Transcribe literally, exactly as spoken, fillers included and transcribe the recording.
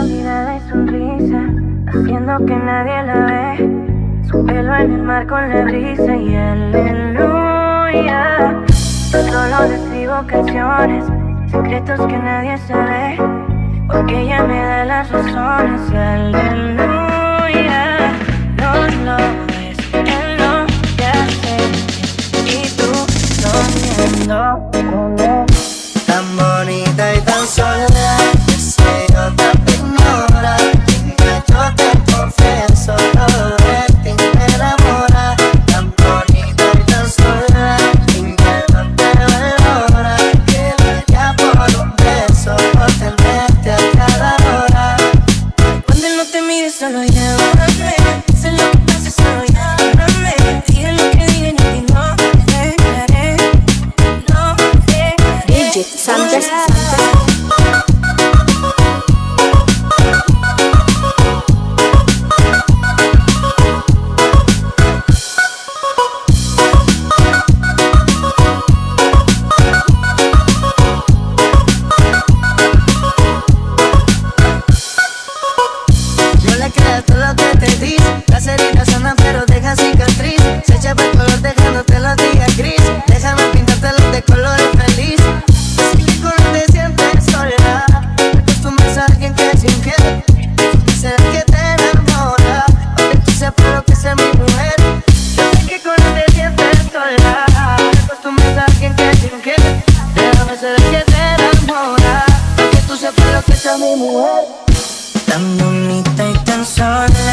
mirada y sonrisa, haciendo que nadie la ve. Su pelo en el mar con la brisa y aleluya. Solo le escribo canciones, secretos que nadie sabe, porque ella me da las razones y aleluya. No lo ves, él lo que hace y tú soñando. Tan bonita y tan sola, que si yo te ignora, chica, yo te confieso, todo de ti me enamora. Tan bonita y tan sola, que no te valora, que vaya por un beso, por tenerte a cada hora. Cuando él no te mire, solo llámame, sé lo que pasa, solo llámame. Diga lo que diga y no te dejaré, no dejaré. D J Santos. No le creas todo lo que te dice, las heridas sanan pero dejan cicatriz. Se echa para el color dejándote los días gris. Déjame pintártelos de colores feliz. Así que color te sientes sola, acostumbras a alguien que es infiel. Será que te enamora, porque tú sepas lo que es ser mi mujer. Así que color te sientes sola, acostumbras a alguien que es infiel. Déjame ser el que te enamora, porque tú sepas lo que es ser mi mujer. Tan bonita y tan sola,